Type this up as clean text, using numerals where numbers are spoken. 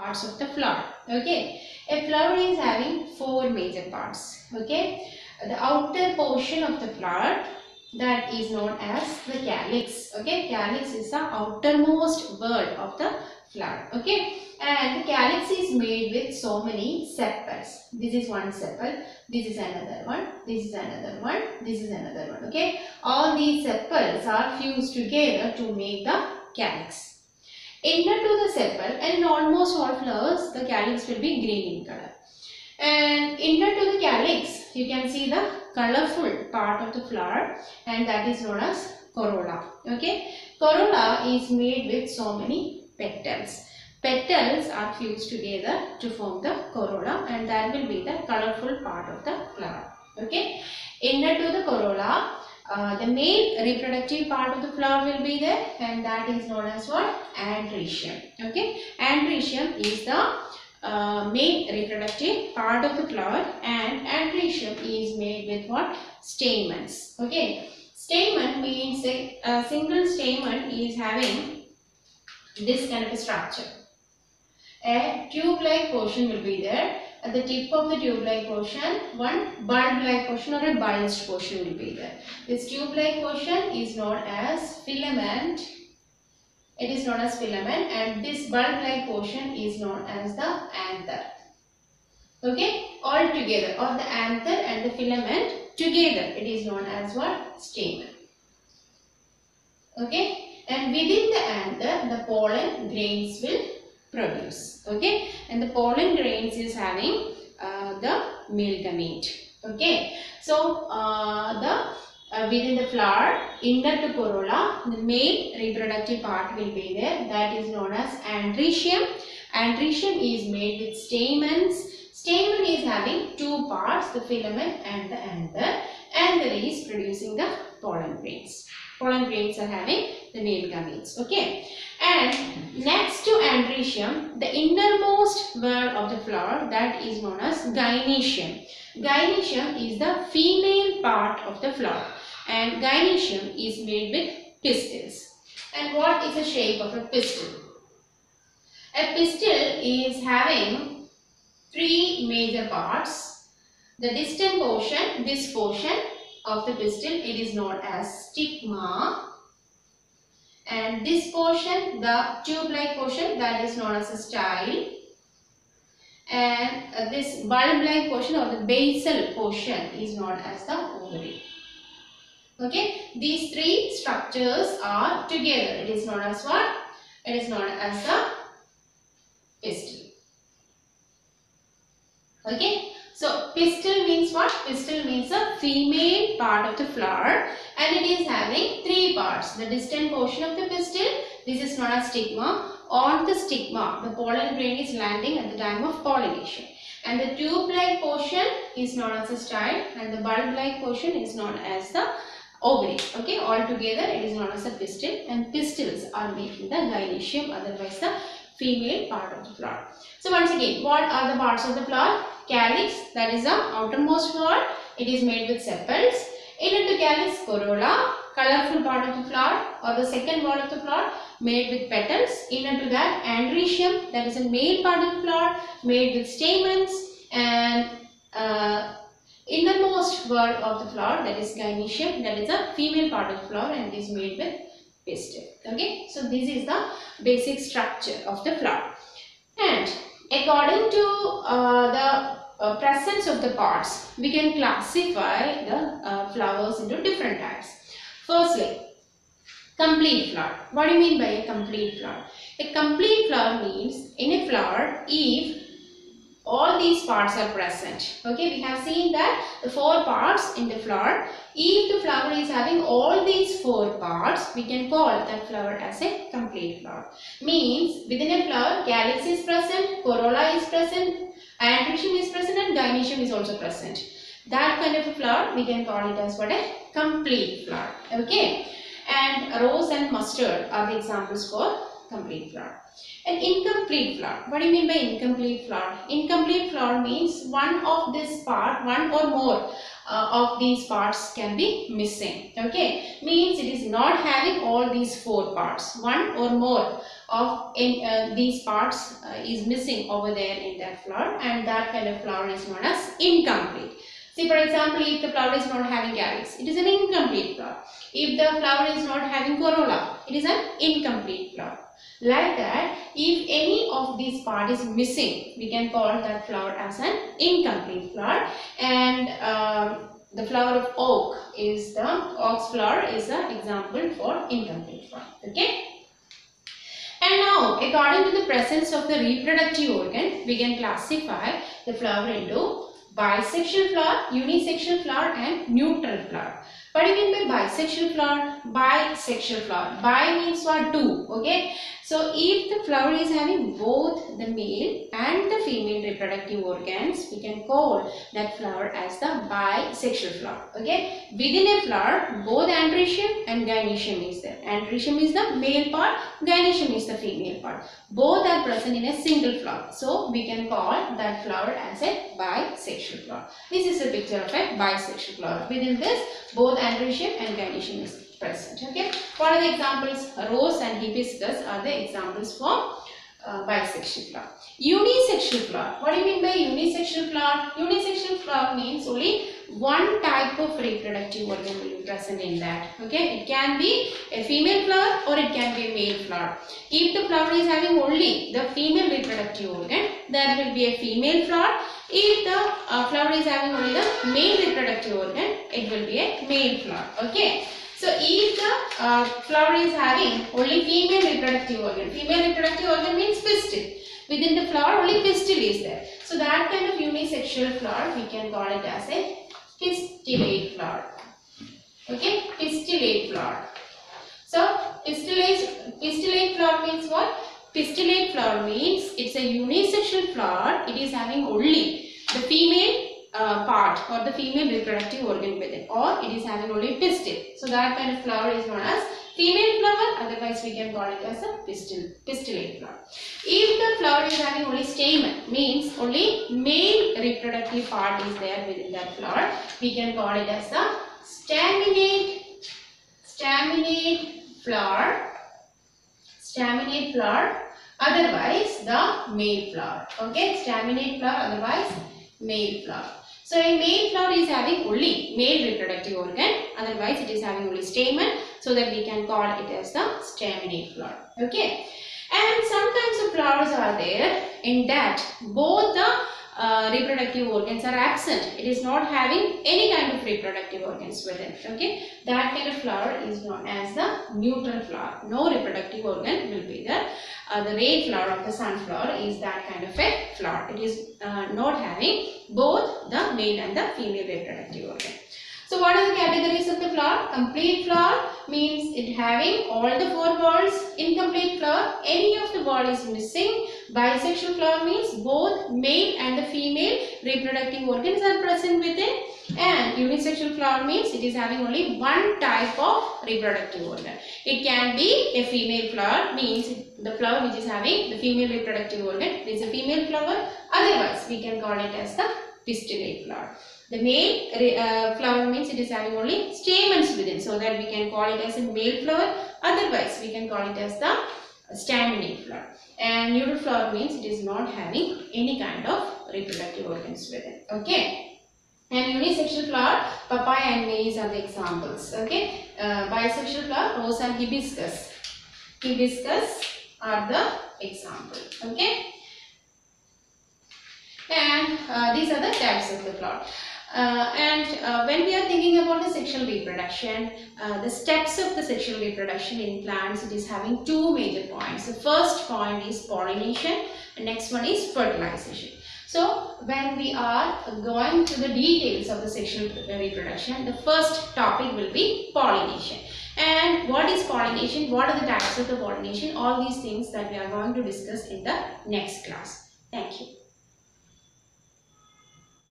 parts of the flower. Okay, a flower is having 4 major parts. Okay, the outer portion of the flower, that is known as the calyx. Okay, calyx is the outermost word of the flower. Okay, and the calyx is made with so many sepals. This is one sepal, this is another one, this is another one, this is another one. Okay, all these sepals are fused together to make the calyx. Inner to the sepal, and in almost all flowers the calyx will be green in color. And inner to the calyx, you can see the colorful part of the flower, and that is known as corolla. Okay, corolla is made with so many petals. Petals are fused together to form the corolla, and that will be the colorful part of the flower. Okay, inner to the corolla, the male reproductive part of the flower will be there, and that is known as what? Androecium. Okay, androecium is the male reproductive part of the flower, and androecium is made with what? Stamens. Okay, stamen means a single stamen is having this kind of a structure. A tube-like portion will be there. At the tip of the tube-like portion, one bulb-like portion or a bulged portion will be there. This tube-like portion is known as filament. It is known as filament, and this bulb-like portion is known as the anther. Okay, all together, or the anther and the filament together, it is known as what? Stamen. Okay, and within the anther, the pollen grains will produce. Okay, and the pollen grains is having the male gamete. Okay, so within the flower, inner to corolla, the male reproductive part will be there. That is known as androecium. Androecium is made with stamens. Stamen is having 2 parts, the filament and the anther. Anther is producing the pollen grains. Pollen grains are having the male gametes. Okay, and next to androecium, the innermost word of the flower, that is known as gynoecium. Gynoecium is the female part of the flower, and gynoecium is made with pistils. And what is the shape of a pistil? A pistil is having 3 major parts. The distant portion, this portion of the pistil, it is known as stigma. And this portion, the tube-like portion, that is known as a style. And this bulb-like portion or the basal portion is known as the ovary. Okay, these 3 structures are together. It is known as what? It is known as the pistil. Okay, so pistil means what? Pistil means a female part of the flower, and it is having 3 parts. The distant portion of the pistil, this is known as stigma. On the stigma, the pollen grain is landing at the time of pollination. And the tube-like portion is known as a style, and the bulb-like portion is known as the ovary. Okay, all together it is known as a pistil, and pistils are making the gynoecium, otherwise the female part of the flower. So once again, what are the parts of the flower? Calyx, that is the outermost flower. It is made with sepals. Inner to calyx, corolla, colorful part of the flower, or the second wall of the flower, made with petals. Inner to that, androecium, that is a male part of the flower, made with stamens. And innermost word of the flower, that is gynoecium, that is a female part of the flower, and is made with pistil. Okay, so this is the basic structure of the flower. And according to the presence of the parts, we can classify the flowers into different types. Firstly, complete flower. What do you mean by a complete flower? A complete flower means in a flower, if all these parts are present. Okay, we have seen that the 4 parts in the flower. If the flower is having all these 4 parts, we can call that flower as a complete flower. Means within a flower, calyx is present, corolla is present, androecium is present, and gynoecium is also present. That kind of a flower, we can call it as what? A complete flower. Okay, and rose and mustard are the examples for complete flower. An incomplete flower. What do you mean by incomplete flower? Incomplete flower means one of this part, one or more of these parts can be missing. Okay, means it is not having all these 4 parts. One or more of these parts is missing over there in that flower, and that kind of flower is known as incomplete. See, for example, if the flower is not having calyx, it is an incomplete flower. If the flower is not having corolla, it is an incomplete flower. Like that, if any of these part is missing, we can call that flower as an incomplete flower. And the flower of oak is the ox flower is an example for incomplete flower. Okay. And now, according to the presence of the reproductive organ, we can classify the flower into bisexual flower, unisexual flower, and neutral flower. What do you mean by bisexual flower? Bisexual flower. Bi means what? Two. Okay. So, if the flower is having both the male and the female reproductive organs, we can call that flower as the bisexual flower. Okay. Within a flower, both androecium and gynoecium is there. Androecium is the male part, gynoecium is the female part. Both are present in a single flower. So, we can call that flower as a bisexual flower. This is a picture of a bisexual flower. Within this, both androecium and gynoecium is present. Okay. What are the examples? Rose and hibiscus are the examples for bisexual flower. Unisexual flower. What do you mean by unisexual flower? Unisexual flower means only one type of reproductive organ will be present in that. Okay. It can be a female flower or it can be a male flower. If the flower is having only the female reproductive organ, that will be a female flower. If the flower is having only the male reproductive organ, it will be a male flower. Okay. So, if the flower is having only female reproductive organ means pistil. Within the flower, only pistil is there. So, that kind of unisexual flower, we can call it as a pistillate flower. Okay, pistillate flower. So, pistillate flower means what? Pistillate flower means it's a unisexual flower. It is having only the female part or the female reproductive organ within, or it is having only pistil. So that kind of flower is known as female flower, otherwise we can call it as a pistillate flower. If the flower is having only stamen, means only male reproductive part is there within that flower, we can call it as the staminate flower, otherwise the male flower. Okay, staminate flower, otherwise male flower. So a male flower is having only male reproductive organ, otherwise it is having only stamen, so that we can call it as the staminate flower. Okay. And some kinds of flowers are there in that both the reproductive organs are absent. It is not having any kind of reproductive organs within. Okay. That kind of flower is known as the neutral flower. No reproductive organ will be there. The ray flower of the sunflower is that kind of a flower. It is not having both the male and the female reproductive organ. So what are the categories of the flower? Complete flower means it having all the four balls. Incomplete flower, any of the ball is missing. Bisexual flower means both male and the female reproductive organs are present within. And unisexual flower means it is having only one type of reproductive organ. It can be a female flower, means the flower which is having the female reproductive organ, it is a female flower. Otherwise, we can call it as the pistillate flower. The male flower means it is having only stamens within, so that we can call it as a male flower. Otherwise, we can call it as the staminate flower. And neutral flower means it is not having any kind of reproductive organs within. Okay. And unisexual flower, papaya and maize are the examples. Okay. Bisexual flower, rose and hibiscus. Hibiscus are the example. Okay. And these are the types of the flower. When we are thinking about the sexual reproduction, the steps of the sexual reproduction in plants, it is having two major points. The first point is pollination, and next one is fertilization. So, when we are going to the details of the sexual reproduction, the first topic will be pollination. And what is pollination? What are the types of the pollination? All these things that we are going to discuss in the next class. Thank you.